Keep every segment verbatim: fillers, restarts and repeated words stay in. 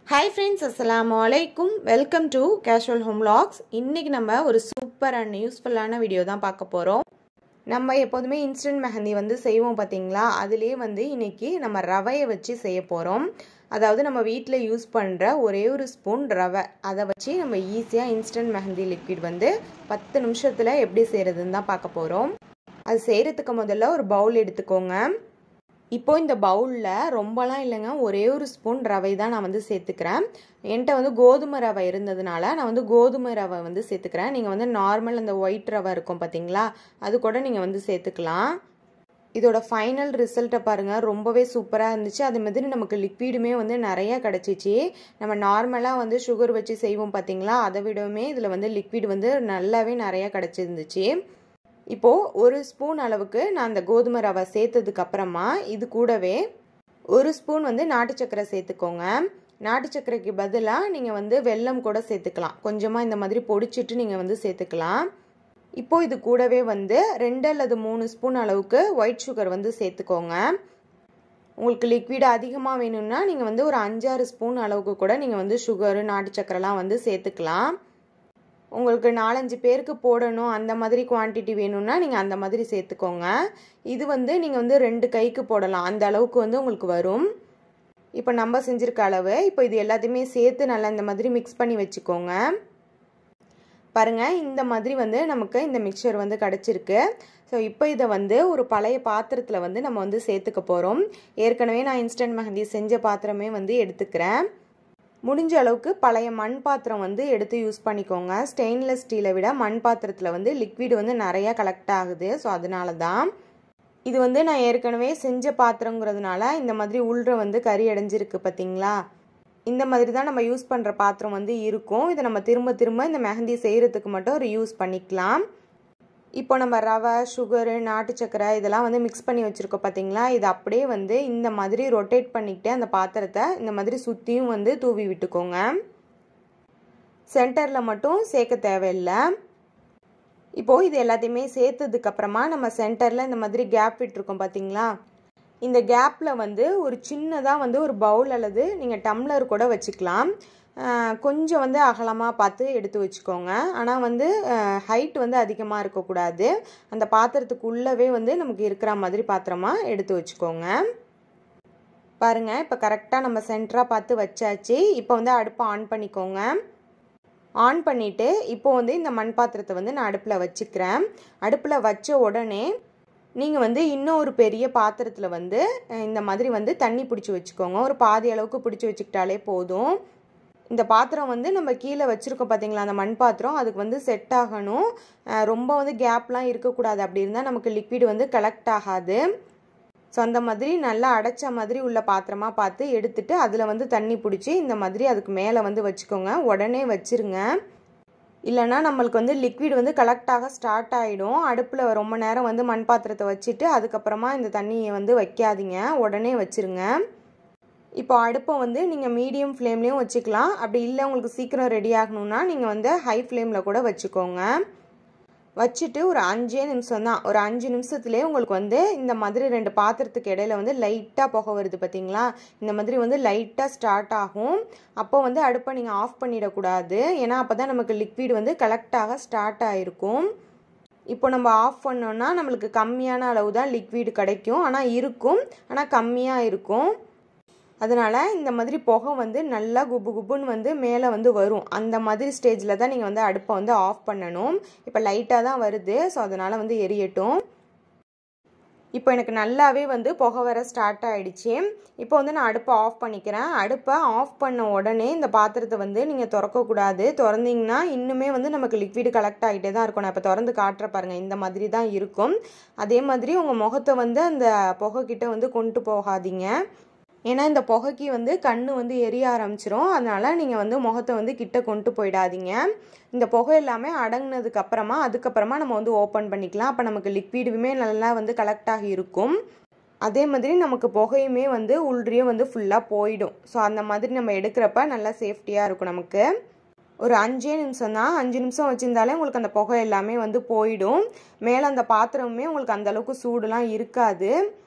Hi friends, assalamu alaikum. Welcome to Casual Home Vlogs. இன்னைக்கு நம்ம ஒரு சூப்பர் அண்ட் யூஸ்ஃபுல்லான வீடியோ தான் பார்க்க போறோம். நம்ம எப்போதுமே இன்ஸ்டன்ட் மெஹந்தி வந்து செய்வோம் பாத்தீங்களா? அதிலே வந்து இன்னைக்கு நம்ம ரவையை வச்சு செய்ய போறோம். அதாவது நம்ம வீட்ல யூஸ் பண்ற ஒரே ஒரு ஸ்பூன் ரவை அத வச்சு நம்ம ஈஸியா இன்ஸ்டன்ட் மெஹந்தி லிக்விட் வந்து பத்து நிமிஷத்துல எப்படி செய்யறதுன்னு தான் பார்க்க போறோம். அது செய்யறதுக்கு முதல்ல ஒரு பவுல் எடுத்துக்கோங்க. இப்போ இந்த பவுல்ல ரொம்பலாம் இல்லைங்க, ஒரே ஒரு ஸ்பூன் ரவை தான் நான் வந்து சேர்த்துக்கிறேன். என்கிட்ட வந்து கோதுமை ரவை இருந்ததுனால நான் வந்து கோதுமை ரவை வந்து சேர்த்துக்கிறேன். நீங்கள் வந்து நார்மல் அந்த ஒயிட் ரவை இருக்கும் பார்த்தீங்களா, அது கூட நீங்கள் வந்து சேர்த்துக்கலாம். இதோட ஃபைனல் ரிசல்ட்டை பாருங்கள், ரொம்பவே சூப்பராக இருந்துச்சு. அது மாதிரி நமக்கு லிக்விடுமே வந்து நிறைய கிடச்சிச்சு. நம்ம நார்மலாக வந்து சுகர் வச்சு செய்வோம் பார்த்தீங்களா, அதை விடவுமே இதில் வந்து லிக்விட் வந்து நல்லாவே நிறைய கிடச்சிருந்துச்சு. இப்போது ஒரு ஸ்பூன் அளவுக்கு நான் அந்த கோதுமை ரவை சேர்த்ததுக்கு அப்புறமா இது கூடவே ஒரு ஸ்பூன் வந்து நாட்டு சக்கரை சேர்த்துக்கோங்க. நாட்டு சக்கரைக்கு பதிலாக நீங்கள் வந்து வெல்லம் கூட சேர்த்துக்கலாம். கொஞ்சமாக இந்த மாதிரி பொடிச்சிட்டு நீங்கள் வந்து சேர்த்துக்கலாம். இப்போது இது கூடவே வந்து ரெண்டு அல்லது மூணு ஸ்பூன் அளவுக்கு ஒயிட் சுகர் வந்து சேர்த்துக்கோங்க. உங்களுக்கு லிக்விட் அதிகமாக வேணும்னா நீங்கள் வந்து ஒரு அஞ்சாறு ஸ்பூன் அளவுக்கு கூட நீங்கள் வந்து சுகரு நாட்டு சக்கரைலாம் வந்து சேர்த்துக்கலாம். உங்களுக்கு நாலஞ்சு பேருக்கு போடணும் அந்த மாதிரி குவான்டிட்டி வேணும்னா நீங்கள் அந்த மாதிரி சேர்த்துக்கோங்க. இது வந்து நீங்கள் வந்து ரெண்டு கைக்கு போடலாம், அந்த அளவுக்கு வந்து உங்களுக்கு வரும். இப்போ நம்ம செஞ்சுருக்க அளவு இப்போ இது எல்லாத்தையுமே சேர்த்து நல்லா இந்த மாதிரி மிக்ஸ் பண்ணி வச்சுக்கோங்க. பாருங்கள், இந்த மாதிரி வந்து நமக்கு இந்த மிக்சர் வந்து கிடச்சிருக்கு. ஸோ இப்போ இதை வந்து ஒரு பழைய பாத்திரத்தில் வந்து நம்ம வந்து சேர்த்துக்க போகிறோம். ஏற்கனவே நான் இன்ஸ்டன்ட் மெஹந்தி செஞ்ச பாத்திரமே வந்து எடுத்துக்கிறேன். முடிஞ்ச அளவுக்கு பழைய மண் பாத்திரம் வந்து எடுத்து யூஸ் பண்ணிக்கோங்க. ஸ்டெயின்லெஸ் ஸ்டீலை விட மண் பாத்திரத்தில் வந்து லிக்விட் வந்து நிறையா கலெக்ட் ஆகுது. ஸோ அதனால தான் இது வந்து நான் ஏற்கனவே செஞ்ச பாத்திரங்கிறதுனால இந்த மாதிரி உள்ற வந்து கறி அடைஞ்சிருக்கு பார்த்தீங்களா. இந்த மாதிரி தான் நம்ம யூஸ் பண்ணுற பாத்திரம் வந்து இருக்கும். இதை நம்ம திரும்ப திரும்ப இந்த மெஹந்தி செய்கிறதுக்கு மட்டும் ஒரு யூஸ் பண்ணிக்கலாம். இப்போ நம்ம ரவை, சுகரு, நாட்டு சக்கரை இதெல்லாம் வந்து மிக்ஸ் பண்ணி வச்சுருக்கோம் பார்த்தீங்களா. இது அப்படியே வந்து இந்த மாதிரி ரொட்டேட் பண்ணிக்கிட்டே அந்த பாத்திரத்தை இந்த மாதிரி சுற்றியும் வந்து தூவி விட்டுக்கோங்க. சென்டரில் மட்டும் சேர்க்க தேவையில்லை. இப்போது இது எல்லாத்தையுமே சேர்த்ததுக்கப்புறமா நம்ம சென்டரில் இந்த மாதிரி கேப் விட்டுருக்கோம் பார்த்தீங்களா. இந்த கேப்பில் வந்து ஒரு சின்னதாக வந்து ஒரு பவுல் அல்லது நீங்கள் டம்ளர் கூட வச்சுக்கலாம். கொஞ்சம் வந்து அகலமாக பார்த்து எடுத்து வச்சுக்கோங்க. ஆனால் வந்து ஹைட் வந்து அதிகமாக இருக்கக்கூடாது. அந்த பாத்திரத்துக்குள்ளவே வந்து நமக்கு இருக்கிற மாதிரி பாத்திரமாக எடுத்து வச்சுக்கோங்க. பாருங்கள், இப்போ கரெக்டாக நம்ம சென்டராக பார்த்து வச்சாச்சு. இப்போ வந்து அடுப்பை ஆன் பண்ணிக்கோங்க. ஆன் பண்ணிவிட்டு இப்போ வந்து இந்த மண் பாத்திரத்தை வந்து நான் அடுப்பில் வச்சுக்கிறேன். அடுப்பில் வச்ச உடனே நீங்கள் வந்து இன்னும் ஒரு பெரிய பாத்திரத்தில் வந்து இந்த மாதிரி வந்து தண்ணி பிடிச்சி வச்சுக்கோங்க. ஒரு பாதி அளவுக்கு பிடிச்சி வச்சுக்கிட்டாலே போதும். இந்த பாத்திரம் வந்து நம்ம கீழே வச்சுருக்கோம் பார்த்தீங்களா, அந்த மண் பாத்திரம் அதுக்கு வந்து செட் ஆகணும். ரொம்ப வந்து கேப்லாம் இருக்கக்கூடாது. அப்படி இருந்தால் நமக்கு லிக்விட் வந்து கலெக்ட் ஆகாது. ஸோ அந்த மாதிரி நல்லா அடைச்ச மாதிரி உள்ள பாத்திரமாக பார்த்து எடுத்துட்டு அதில் வந்து தண்ணி பிடிச்சி இந்த மாதிரி அதுக்கு மேலே வந்து வச்சுக்கோங்க. உடனே வச்சுருங்க, இல்லைனா நம்மளுக்கு வந்து லிக்விட் வந்து கலெக்ட் ஆக ஸ்டார்ட் ஆகிடும். அடுப்பில் ரொம்ப நேரம் வந்து மண் பாத்திரத்தை வச்சுட்டு அதுக்கப்புறமா இந்த தண்ணியை வந்து வைக்காதீங்க, உடனே வச்சுருங்க. இப்போ அடுப்பை வந்து நீங்கள் மீடியம் ஃப்ளேம்லேயும் வச்சுக்கலாம். அப்படி இல்லை உங்களுக்கு சீக்கிரம் ரெடி ஆகணும்னா நீங்கள் வந்து ஹை ஃப்ளேமில் கூட வச்சுக்கோங்க. வச்சுட்டு ஒரு அஞ்சே நிமிஷம் தான், ஒரு அஞ்சு நிமிஷத்துலேயே உங்களுக்கு வந்து இந்த மாதிரி ரெண்டு பாத்திரத்துக்கு இடையில வந்து லைட்டாக புகை வருது பார்த்தீங்களா. இந்த மாதிரி வந்து லைட்டாக ஸ்டார்ட் ஆகும். அப்போ வந்து அடுப்பை நீங்கள் ஆஃப் பண்ணிடக்கூடாது, ஏன்னா அப்போ தான் நமக்கு லிக்விட் வந்து கலெக்ட் ஆக ஸ்டார்ட் ஆகிருக்கும். இப்போ நம்ம ஆஃப் பண்ணோன்னா நம்மளுக்கு கம்மியான அளவு தான் லிக்விட் கிடைக்கும். ஆனால் இருக்கும், ஆனால் கம்மியாக இருக்கும். அதனால் இந்த மாதிரி புகை வந்து நல்லா குபு குபுன்னு வந்து மேலே வந்து வரும். அந்த மாதிரி ஸ்டேஜில் தான் நீங்கள் வந்து அடுப்பை வந்து ஆஃப் பண்ணணும். இப்போ லைட்டாக தான் வருது, ஸோ அதனால் வந்து எரியட்டும். இப்போ எனக்கு நல்லாவே வந்து புகை வர ஸ்டார்ட் ஆகிடுச்சு. இப்போ வந்து நான் அடுப்பை ஆஃப் பண்ணிக்கிறேன். அடுப்பை ஆஃப் பண்ண உடனே இந்த பாத்திரத்தை வந்து நீங்கள் திறக்கக்கூடாது. திறந்தீங்கன்னா இன்னுமே வந்து நமக்கு லிக்விட் கலெக்ட் ஆகிட்டே தான் இருக்கும். நான் இப்போ திறந்து காட்டுற பாருங்கள், இந்த மாதிரி தான் இருக்கும். அதே மாதிரி உங்கள் முகத்தை வந்து அந்த புகைக்கிட்ட வந்து கொண்டு போகாதீங்க, ஏன்னா இந்த புகைக்கு வந்து கண் வந்து எரிய ஆரம்பிச்சிரும். அதனால் நீங்கள் வந்து முகத்தை வந்து கிட்ட கொண்டு போயிடாதீங்க. இந்த புகை எல்லாமே அடங்கினதுக்கு அப்புறமா அதுக்கப்புறமா நம்ம வந்து ஓப்பன் பண்ணிக்கலாம். அப்போ நமக்கு லிக்விடுமே நல்லா வந்து கலெக்ட் ஆகி இருக்கும். அதே மாதிரி நமக்கு புகையுமே வந்து உள்றியே வந்து ஃபுல்லாக போயிடும். ஸோ அந்த மாதிரி நம்ம எடுக்கிறப்ப நல்லா சேஃப்டியாக இருக்கும். நமக்கு ஒரு அஞ்சே நிமிஷம் தான், அஞ்சு நிமிஷம் வச்சுருந்தாலே உங்களுக்கு அந்த புகை எல்லாமே வந்து போயிடும். மேலே அந்த பாத்திரமுமே உங்களுக்கு அந்தளவுக்கு சூடுலாம் இருக்காது.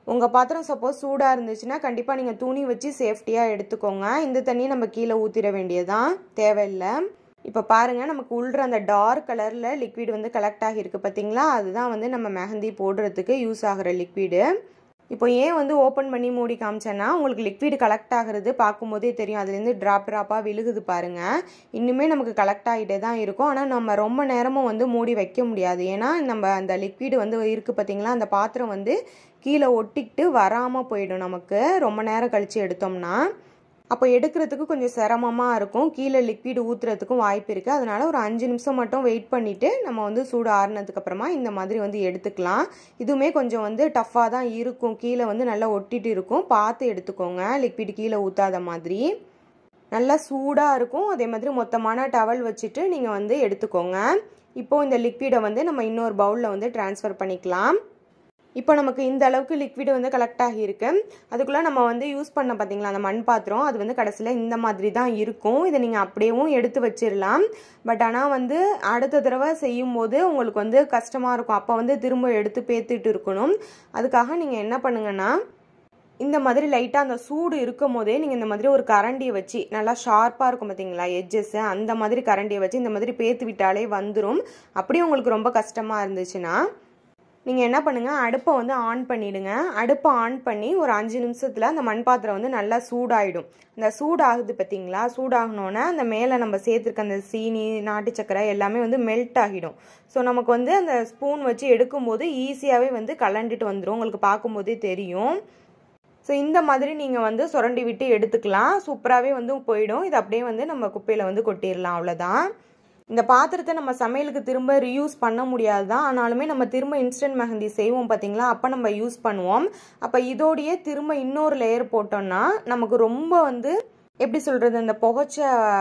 உங்கள் பாத்திரம் சப்போஸ் சூடாக இருந்துச்சுன்னா கண்டிப்பாக நீங்கள் துணி வச்சு சேஃப்டியாக எடுத்துக்கோங்க. இந்த தண்ணியை நம்ம கீழே ஊற்றிட வேண்டியதான், தேவையில்லை. இப்போ பாருங்கள், நமக்கு உள்ற அந்த டார்க் கலரில் லிக்விட் வந்து கலெக்ட் ஆகியிருக்கு பார்த்தீங்களா, அதுதான் வந்து நம்ம மெஹந்தி போடுறதுக்கு யூஸ் ஆகிற லிக்விடு. இப்போ ஏன் வந்து ஓப்பன் பண்ணி மூடி காமிச்சேன்னா உங்களுக்கு லிக்விட் கலெக்ட் ஆகிறது பார்க்கும்போதே தெரியும். அதுலேருந்து ட்ராப் ட்ராப்பாக விழுகுது பாருங்கள். இன்னுமே நமக்கு கலெக்ட் ஆகிட்டே தான் இருக்கும். ஆனால் நம்ம ரொம்ப நேரமும் வந்து மூடி வைக்க முடியாது. ஏன்னா நம்ம அந்த லிக்விட் வந்து இருக்குது பார்த்தீங்களா, அந்த பாத்திரம் வந்து கீழே ஒட்டிக்கிட்டு வராமல் போயிடும் நமக்கு ரொம்ப நேரம் கழித்து எடுத்தோம்னா. அப்போ எடுக்கிறதுக்கு கொஞ்சம் சிரமமாக இருக்கும், கீழே லிக்விட் ஊற்றுறதுக்கும் வாய்ப்பு இருக்குது. அதனால் ஒரு அஞ்சு நிமிஷம் மட்டும் வெயிட் பண்ணிவிட்டு நம்ம வந்து சூடு ஆறுனதுக்கப்புறமா இந்த மாதிரி வந்து எடுத்துக்கலாம். இதுவுமே கொஞ்சம் வந்து டஃப்பாக தான் இருக்கும், கீழே வந்து நல்லா ஒட்டிட்டு இருக்கும். பார்த்து எடுத்துக்கோங்க, லிக்விட் கீழே ஊற்றாத மாதிரி. நல்லா சூடாக இருக்கும். அதே மாதிரி மொத்தமான டவல் வச்சுட்டு நீங்கள் வந்து எடுத்துக்கோங்க. இப்போது இந்த லிக்விடை வந்து நம்ம இன்னொரு பவுலில் வந்து ட்ரான்ஸ்ஃபர் பண்ணிக்கலாம். இப்போ நமக்கு இந்த அளவுக்கு லிக்விட் வந்து கலெக்ட் ஆகியிருக்கு. அதுக்குள்ளே நம்ம வந்து யூஸ் பண்ண பார்த்தீங்களா அந்த மண் பாத்திரம், அது வந்து கடைசியில் இந்த மாதிரி தான் இருக்கும். இதை நீங்கள் அப்படியேவும் எடுத்து வச்சிடலாம். பட் ஆனால் வந்து அடுத்த தடவை செய்யும்போது உங்களுக்கு வந்து கஷ்டமாக இருக்கும். அப்போ வந்து திரும்ப எடுத்து பேத்துட்டு இருக்கணும். அதுக்காக நீங்கள் என்ன பண்ணுங்கன்னா, இந்த மாதிரி லைட்டாக அந்த சூடு இருக்கும் போதே நீங்கள் இந்த மாதிரி ஒரு கரண்டியை வச்சு, நல்லா ஷார்ப்பாக இருக்கும் பார்த்தீங்களா எட்ஜஸ்ஸு, அந்த மாதிரி கரண்டியை வச்சு இந்த மாதிரி பேத்து விட்டாலே வந்துடும். அப்படியே உங்களுக்கு ரொம்ப கஷ்டமாக இருந்துச்சுன்னா நீங்கள் என்ன பண்ணுங்கள், அடுப்பை வந்து ஆன் பண்ணிவிடுங்க. அடுப்பை ஆன் பண்ணி ஒரு அஞ்சு நிமிஷத்தில் அந்த மண் பாத்திரம் வந்து நல்லா சூடாகிடும். இந்த சூடாகுது பார்த்தீங்களா, சூடாகணுன்னே அந்த மேலே நம்ம சேர்த்துருக்க அந்த சீனி, நாட்டு சக்கரை எல்லாமே வந்து மெல்ட் ஆகிடும். ஸோ நமக்கு வந்து அந்த ஸ்பூன் வச்சு எடுக்கும்போது ஈஸியாகவே வந்து கலண்டுட்டு வந்துடும், உங்களுக்கு பார்க்கும்போதே தெரியும். ஸோ இந்த மாதிரி நீங்கள் வந்து சுரண்டி விட்டு எடுத்துக்கலாம், சூப்பராகவே வந்து போயிடும். இது அப்படியே வந்து நம்ம குப்பையில் வந்து கொட்டிடலாம், அவ்வளோதான். இந்த பாத்திரத்தை நம்ம சமையலுக்கு திரும்ப ரீயூஸ் பண்ண முடியாது தான், ஆனாலுமே நம்ம திரும்ப இன்ஸ்டன்ட் மெஹந்தி செய்வோம் பார்த்தீங்களா, அப்போ நம்ம யூஸ் பண்ணுவோம். அப்போ இதோடையே திரும்ப இன்னொரு லேயர் போட்டோம்னா நமக்கு ரொம்ப வந்து எப்படி சொல்கிறது, அந்த புகைச்ச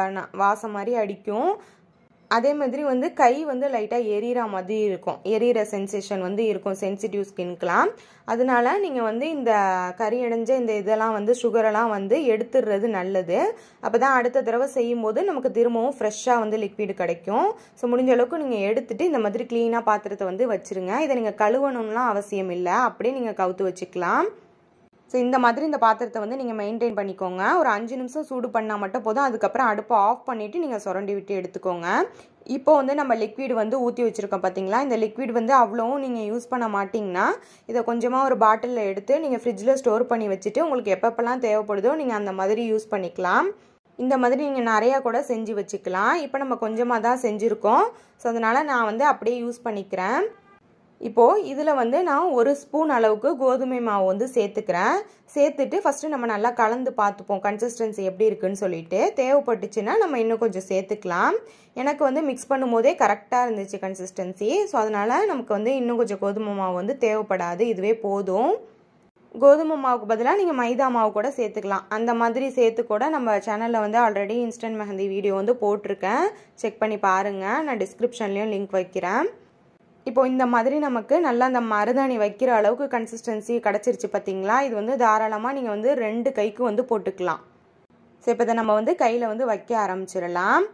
வாசம் மாதிரி அடிக்கும். அதே மாதிரி வந்து கை வந்து லைட்டாக எரியிற மாதிரி இருக்கும், எரியிற சென்சேஷன் வந்து இருக்கும் சென்சிட்டிவ் ஸ்கின்க்கெலாம். அதனால நீங்கள் வந்து இந்த கறி அடைஞ்ச இந்த இதெல்லாம் வந்து சுகரெல்லாம் வந்து எடுத்துடுறது நல்லது. அப்போ தான் அடுத்த தடவை செய்யும்போது நமக்கு திரும்பவும் ஃப்ரெஷ்ஷாக வந்து லிக்விட் கிடைக்கும். ஸோ முடிஞ்ச அளவுக்கு நீங்கள் எடுத்துகிட்டு இந்த மாதிரி க்ளீனாக பாத்திரத்தை வந்து வச்சுருங்க. இதை நீங்கள் கழுவணும்லாம் அவசியம் இல்லை, அப்படியே நீங்கள் கவுத்து வச்சுக்கலாம். ஸோ இந்த மாதிரி இந்த பாத்திரத்தை வந்து நீங்கள் மெயின்டைன் பண்ணிக்கோங்க. ஒரு அஞ்சு நிமிஷம் சூடு பண்ணால் மட்டும் போதும். அதுக்கப்புறம் அடுப்பை ஆஃப் பண்ணிவிட்டு நீங்கள் சுரண்டி விட்டு எடுத்துக்கோங்க. இப்போ வந்து நம்ம லிக்விட் வந்து ஊற்றி வச்சுருக்கோம் பார்த்தீங்களா, இந்த லிக்விட் வந்து அவ்வளோவும் நீங்கள் யூஸ் பண்ண மாட்டிங்கன்னா இதை கொஞ்சமாக ஒரு பாட்டிலில் எடுத்து நீங்கள் ஃப்ரிட்ஜில் ஸ்டோர் பண்ணி வச்சுட்டு உங்களுக்கு எப்பப்பெல்லாம் தேவைப்படுதோ நீங்கள் அந்த மாதிரி யூஸ் பண்ணிக்கலாம். இந்த மாதிரி நீங்கள் நிறையா கூட செஞ்சு வச்சுக்கலாம். இப்போ நம்ம கொஞ்சமாக தான் செஞ்சுருக்கோம், ஸோ அதனால் நான் வந்து அப்படியே யூஸ் பண்ணிக்கிறேன். இப்போது இதில் வந்து நான் ஒரு ஸ்பூன் அளவுக்கு கோதுமை மாவு வந்து சேர்த்துக்கிறேன். சேர்த்துட்டு ஃபஸ்ட்டு நம்ம நல்லா கலந்து பார்த்துப்போம் கன்சிஸ்டன்சி எப்படி இருக்குன்னு சொல்லிட்டு. தேவைப்பட்டுச்சுன்னா நம்ம இன்னும் கொஞ்சம் சேர்த்துக்கலாம். எனக்கு வந்து மிக்ஸ் பண்ணும் போதே கரெக்டாக இருந்துச்சு கன்சிஸ்டன்சி. ஸோ அதனால் நமக்கு வந்து இன்னும் கொஞ்சம் கோதுமை மாவு வந்து தேவைப்படாது, இதுவே போதும். கோதுமை மாவுக்கு பதிலாக நீங்கள் மைதா மாவு கூட சேர்த்துக்கலாம். அந்த மாதிரி சேர்த்து கூட நம்ம சேனலில் வந்து ஆல்ரெடி இன்ஸ்டன்ட் மெஹந்தி வீடியோ வந்து போட்டிருக்கேன், செக் பண்ணி பாருங்கள். நான் டிஸ்கிரிப்ஷன்லேயும் லிங்க் வைக்கிறேன். இப்போ இந்த மாதிரி நமக்கு நல்லா அந்த மருதாணி வைக்கிற அளவுக்கு கன்சிஸ்டன்சி கிடச்சிருச்சு பார்த்தீங்களா. இது வந்து தாராளமாக நீங்கள் வந்து ரெண்டு கைக்கு வந்து போட்டுக்கலாம். ஸோ இப்போ இதை நம்ம வந்து கையில் வந்து வைக்க ஆரம்பிச்சிடலாம்.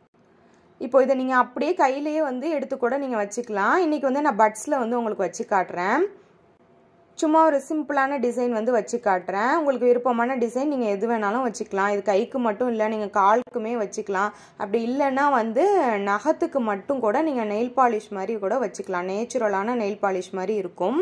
இப்போ இதை நீங்கள் அப்படியே கையிலேயே வந்து எடுத்து கூட நீங்கள் வச்சுக்கலாம். இன்றைக்கி வந்து நான் பட்ஸில் வந்து உங்களுக்கு வச்சு காட்டுறேன். சும்மா ஒரு சிம்பிளான டிசைன் வந்து வச்சு காட்டுறேன். உங்களுக்கு விருப்பமான டிசைன் நீங்கள் எது வேணாலும் வச்சுக்கலாம். இது கைக்கு மட்டும் இல்லை, நீங்கள் காலுக்குமே வச்சுக்கலாம். அப்படி இல்லைன்னா வந்து நகத்துக்கு மட்டும் கூட நீங்கள் நெயில் பாலிஷ் மாதிரி கூட வச்சுக்கலாம். நேச்சுரலான நெயில் பாலிஷ் மாதிரி இருக்கும்.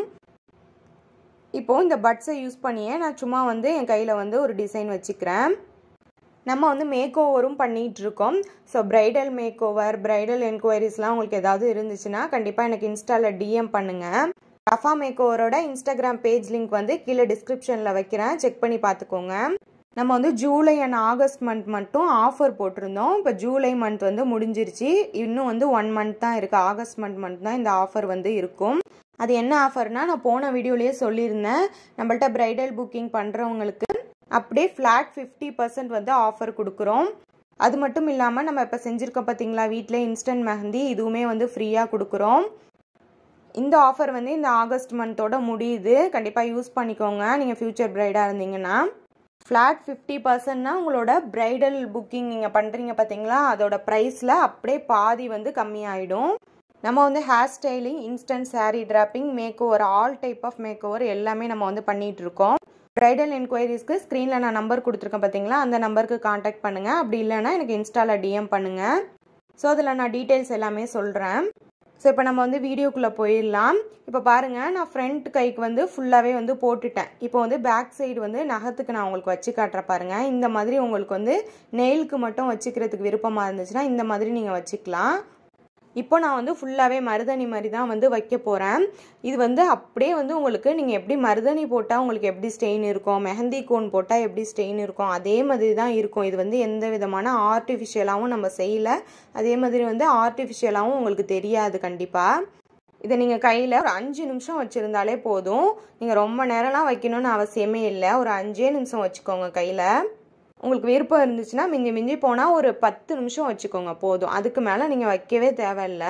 இப்போது இந்த பட்ஸை யூஸ் பண்ணியே நான் சும்மா வந்து என் கையில் வந்து ஒரு டிசைன் வச்சுக்கிறேன். நம்ம வந்து மேக் ஓவரும் பண்ணிகிட்ருக்கோம். So bridal make over, bridal என்கொயரிஸ்லாம் உங்களுக்கு ஏதாவது இருந்துச்சுன்னா கண்டிப்பாக எனக்கு இன்ஸ்டாவில் டிஎம் பண்ணுங்கள். ரஃபா மேக் ஓவரோட இன்ஸ்டாகிராம் பேஜ் லிங்க் வந்து கீழே டிஸ்கிரிப்ஷனில் வைக்கிறேன், செக் பண்ணி பார்த்துக்கோங்க. நம்ம வந்து ஜூலை அண்ட் ஆகஸ்ட் மந்த் மட்டும் ஆஃபர் போட்டிருந்தோம். இப்போ ஜூலை மந்த் வந்து முடிஞ்சிருச்சு, இன்னும் வந்து ஒன் மந்த் தான் இருக்குது. ஆகஸ்ட் மந்த் மந்த் தான் இந்த ஆஃபர் வந்து இருக்கும். அது என்ன ஆஃபர்னால் நான் போன வீடியோலேயே சொல்லியிருந்தேன், நம்மள்ட்ட ப்ரைடல் புக்கிங் பண்ணுறவங்களுக்கு அப்படியே ஃப்ளாட் ஃபிஃப்டி பர்சன்ட் வந்து ஆஃபர் கொடுக்குறோம். அது மட்டும் இல்லாமல் நம்ம இப்போ செஞ்சுருக்கோம் பார்த்தீங்களா வீட்டில் இன்ஸ்டன்ட் மெஹந்தி, இதுவுமே வந்து ஃப்ரீயாக கொடுக்குறோம். இந்த ஆஃபர் வந்து இந்த ஆகஸ்ட் மந்தோட முடியுது, கண்டிப்பாக யூஸ் பண்ணிக்கோங்க நீங்கள் ஃப்யூச்சர் ப்ரைடாக இருந்தீங்கன்னா. ஃப்ளாட் ஃபிஃப்டி பர்சன்ட்னா உங்களோட ப்ரைடல் புக்கிங் நீங்கள் பண்ணுறீங்க பார்த்தீங்களா, அதோட ப்ரைஸில் அப்படியே பாதி வந்து கம்மியாயிடும். நம்ம வந்து hair styling, instant sari draping, make over, all type of make over எல்லாமே நம்ம வந்து பண்ணிகிட்டு இருக்கோம். ப்ரைடல் என்கொயரிஸ்க்கு ஸ்க்ரீனில் நான் நம்பர் கொடுத்துருக்கேன் பார்த்தீங்களா, அந்த நம்பருக்கு காண்டாக்ட் பண்ணுங்கள். அப்படி இல்லைன்னா எனக்கு இன்ஸ்டாவில் டிஎம் பண்ணுங்கள். ஸோ அதில் நான் டீட்டெயில்ஸ் எல்லாமே சொல்கிறேன். ஸோ இப்போ நம்ம வந்து வீடியோக்குள்ளே போயிடலாம். இப்போ பாருங்கள், நான் ஃப்ரண்ட் கைக்கு வந்து ஃபுல்லாகவே வந்து போட்டுட்டேன். இப்போ வந்து பேக் சைடு வந்து நகத்துக்கு நான் உங்களுக்கு வச்சு காட்டுறேன் பாருங்கள். இந்த மாதிரி உங்களுக்கு வந்து நெயிலுக்கு மட்டும் வச்சுக்கிறதுக்கு விருப்பமாக இருந்துச்சுன்னா இந்த மாதிரி நீங்கள் வச்சுக்கலாம். இப்போ நான் வந்து ஃபுல்லாகவே மருதாணி மாதிரி தான் வந்து வைக்க போகிறேன். இது வந்து அப்படியே வந்து உங்களுக்கு நீங்கள் எப்படி மருதாணி போட்டால் உங்களுக்கு எப்படி ஸ்டெயின் இருக்கும், மெஹந்தி கோன் போட்டால் எப்படி ஸ்டெயின் இருக்கும், அதே மாதிரி தான் இருக்கும். இது வந்து எந்த விதமான ஆர்டிஃபிஷியலாகவும் நம்ம செய்யலை, அதே மாதிரி வந்து ஆர்டிஃபிஷியலாகவும் உங்களுக்கு தெரியாது. கண்டிப்பாக இதை நீங்கள் கையில் ஒரு அஞ்சு நிமிஷம் வச்சுருந்தாலே போதும். நீங்கள் ரொம்ப நேரம்லாம் வைக்கணும்னு அவசியமே இல்லை. ஒரு அஞ்சே நிமிஷம் வச்சுக்கோங்க கையில். உங்களுக்கு விருப்பம் இருந்துச்சுன்னா மிஞ்சி மிஞ்சி போனால் ஒரு பத்து நிமிஷம் வச்சுக்கோங்க போதும். அதுக்கு மேலே நீங்கள் வைக்கவே தேவையில்லை.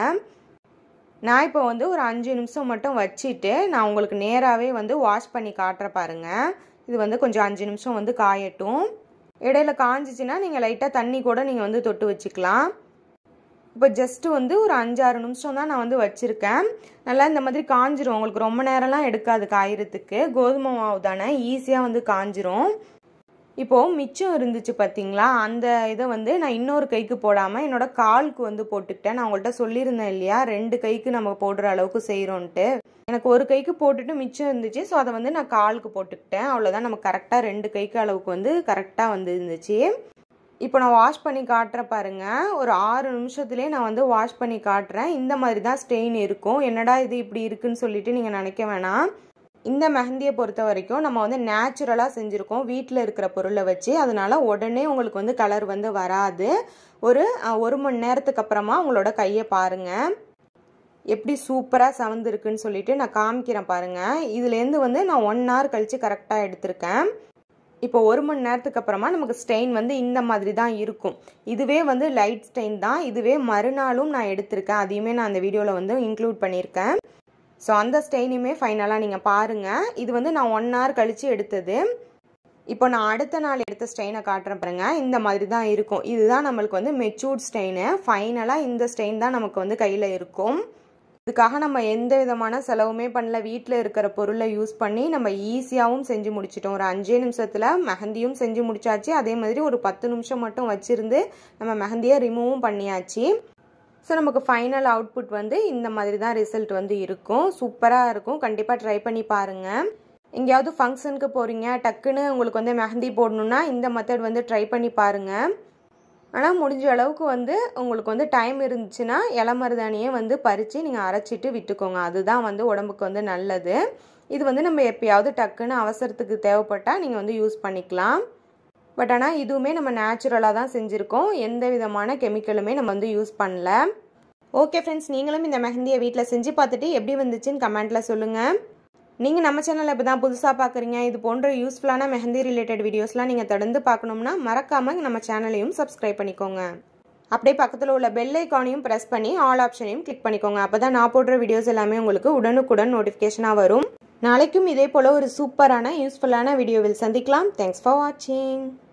நான் இப்போ வந்து ஒரு அஞ்சு நிமிஷம் மட்டும் வச்சுட்டு நான் உங்களுக்கு நேராகவே வந்து வாஷ் பண்ணி காட்டுற பாருங்கள். இது வந்து கொஞ்சம் அஞ்சு நிமிஷம் வந்து காயட்டும். இடையில காஞ்சிச்சின்னா நீங்கள் லைட்டாக தண்ணி கூட நீங்கள் வந்து தொட்டு வச்சுக்கலாம். இப்போ ஜஸ்ட்டு வந்து ஒரு அஞ்சாறு நிமிஷம் தான் நான் வந்து வச்சுருக்கேன். நல்லா இந்த மாதிரி காஞ்சிரும். உங்களுக்கு ரொம்ப நேரம்லாம் எடுக்காது காயறதுக்கு. கோதுமை மாவு தானே, ஈஸியாக வந்து காஞ்சிரும். இப்போது மிச்சம் இருந்துச்சு பார்த்தீங்களா, அந்த இதை வந்து நான் இன்னொரு கைக்கு போடாமல் என்னோடய காலுக்கு வந்து போட்டுக்கிட்டேன். நான் உங்கள்கிட்ட சொல்லியிருந்தேன் இல்லையா, ரெண்டு கைக்கு நம்ம போடுற அளவுக்கு செய்கிறோன்ட்டு. எனக்கு ஒரு கைக்கு போட்டுட்டு மிச்சம் இருந்துச்சு. ஸோ அதை வந்து நான் காலுக்கு போட்டுக்கிட்டேன். அவ்வளோதான், நம்ம கரெக்டாக ரெண்டு கைக்கு அளவுக்கு வந்து கரெக்டாக வந்து இருந்துச்சு. இப்போ நான் வாஷ் பண்ணி காட்டுறேன் பாருங்கள். ஒரு ஆறு நிமிஷத்துலேயே நான் வந்து வாஷ் பண்ணி காட்டுறேன். இந்த மாதிரி தான் ஸ்டெயின் இருக்கும். என்னடா இது இப்படி இருக்குன்னு சொல்லிட்டு நீங்கள் நினைக்க வேணாம். இந்த மெஹந்தியை பொறுத்த வரைக்கும் நம்ம வந்து நேச்சுரலாக செஞ்சுருக்கோம், வீட்டில் இருக்கிற பொருளை வச்சு. அதனால உடனே உங்களுக்கு வந்து கலர் வந்து வராது. ஒரு ஒரு மணி நேரத்துக்கு அப்புறமா உங்களோட கையை பாருங்கள் எப்படி சூப்பராக சவந்துருக்குன்னு சொல்லிட்டு நான் காமிக்கிறேன் பாருங்கள். இதுலேருந்து வந்து நான் ஒன் ஹவர் கழித்து கரெக்டாக எடுத்திருக்கேன். இப்போ ஒரு மணி நேரத்துக்கு அப்புறமா நமக்கு ஸ்டெயின் வந்து இந்த மாதிரி தான் இருக்கும். இதுவே வந்து லைட் ஸ்டெயின் தான். இதுவே மறுநாளும் நான் எடுத்திருக்கேன். அதையுமே நான் அந்த வீடியோவில் வந்து இன்க்ளூட் பண்ணியிருக்கேன். ஸோ அந்த ஸ்டெயினுமே ஃபைனலாக நீங்கள் பாருங்கள். இது வந்து நான் ஒன் ஹவர் கழித்து எடுத்தது. இப்போ நான் அடுத்த நாள் எடுத்த ஸ்டெயினை காட்டுறேன் பாருங்கள். இந்த மாதிரி தான் இருக்கும். இதுதான் நம்மளுக்கு வந்து மெச்சூர்ட் ஸ்டெயினு. ஃபைனலாக இந்த ஸ்டெயின் தான் நமக்கு வந்து கையில் இருக்கும். இதுக்காக நம்ம எந்த விதமான செலவுமே பண்ணல. வீட்டில் இருக்கிற பொருளை யூஸ் பண்ணி நம்ம ஈஸியாகவும் செஞ்சு முடிச்சிட்டோம். ஒரு அஞ்சே நிமிஷத்தில் மெஹந்தியும் செஞ்சு முடிச்சாச்சு. அதே மாதிரி ஒரு பத்து நிமிஷம் மட்டும் வச்சுருந்து நம்ம மெஹந்தியை ரிமூவும் பண்ணியாச்சு. ஸோ நமக்கு ஃபைனல் அவுட்புட் வந்து இந்த மாதிரி தான் ரிசல்ட் வந்து இருக்கும். சூப்பராக இருக்கும். கண்டிப்பாக ட்ரை பண்ணி பாருங்கள். எங்கேயாவது ஃபங்க்ஷனுக்கு போகிறீங்க, டக்குன்னு உங்களுக்கு வந்து மெஹந்தி போடணுன்னா இந்த மெத்தட் வந்து ட்ரை பண்ணி பாருங்கள். ஆனால் முடிஞ்ச அளவுக்கு வந்து உங்களுக்கு வந்து டைம் இருந்துச்சுன்னா இளமருதாணியை வந்து பறித்து நீங்கள் அரைச்சிட்டு விட்டுக்கோங்க. அதுதான் வந்து உடம்புக்கு வந்து நல்லது. இது வந்து நம்ம எப்பயாவது டக்குன்னு அவசரத்துக்கு தேவைப்பட்டால் நீங்கள் வந்து யூஸ் பண்ணிக்கலாம். பட் ஆனால் இதுவுமே நம்ம நேச்சுரலாக தான் செஞ்சுருக்கோம். எந்த விதமான கெமிக்கலுமே நம்ம வந்து யூஸ் பண்ணல. ஓகே ஃப்ரெண்ட்ஸ், நீங்களும் இந்த மெஹந்தியை வீட்டில் செஞ்சு பார்த்துட்டு எப்படி வந்துச்சுன்னு கமெண்ட்டில் சொல்லுங்கள். நீங்கள் நம்ம சேனலில் இப்போ தான் புதுசாக பார்க்குறீங்க, இது போன்ற யூஸ்ஃபுல்லான மெஹந்தி ரிலேட்டட் வீடியோஸ்லாம் நீங்கள் தொடர்ந்து பார்க்கணும்னா மறக்காமல் நம்ம சேனலையும் சப்ஸ்கிரைப் பண்ணிக்கோங்க. அப்படியே பக்கத்தில் உள்ள பெல் ஐக்கானையும் ப்ரெஸ் பண்ணி ஆல் ஆப்ஷனையும் கிளிக் பண்ணிக்கோங்க. அப்போ தான் நான் போடுற வீடியோஸ் எல்லாமே உங்களுக்கு உடனுக்குடன் நோட்டிஃபிகேஷனாக வரும். நாளைக்கும் இதே போல் ஒரு சூப்பரான யூஸ்ஃபுல்லான வீடியோவில் சந்திக்கலாம். தேங்க்ஸ் ஃபார் வாட்சிங்.